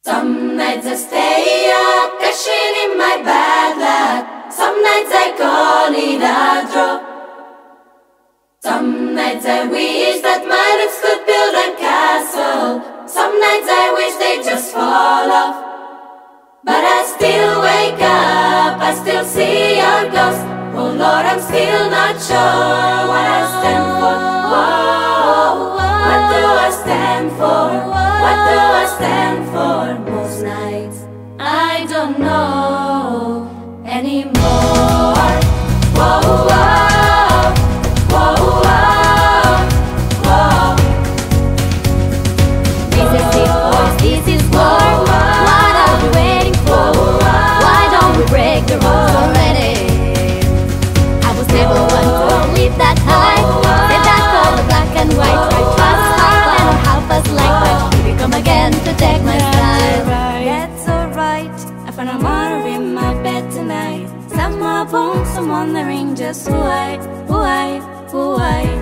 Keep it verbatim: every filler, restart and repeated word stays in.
Some nights I stay up, cashing in my bad luck. Some nights I call it a draw. Some nights I wish that my lips could build a castle. Some nights I wish they just fall off. But I still wake up, I still see your ghost. Oh Lord, I'm still not sure what I stand for. Whoa, what do I stand for? What do I stand for? Most nights I don't know anymore. Whoa, whoa, whoa, whoa, whoa. This is it, boys, this is war. What are we waiting for? Why don't we break the rules already? I was never one to live that high. Said that for the black and white. Try trust hard and half us like that. Here we come again to take my style. That's alright, I found a mother in my bed tonight. Some more bones, I'm wondering just who I, who I, who I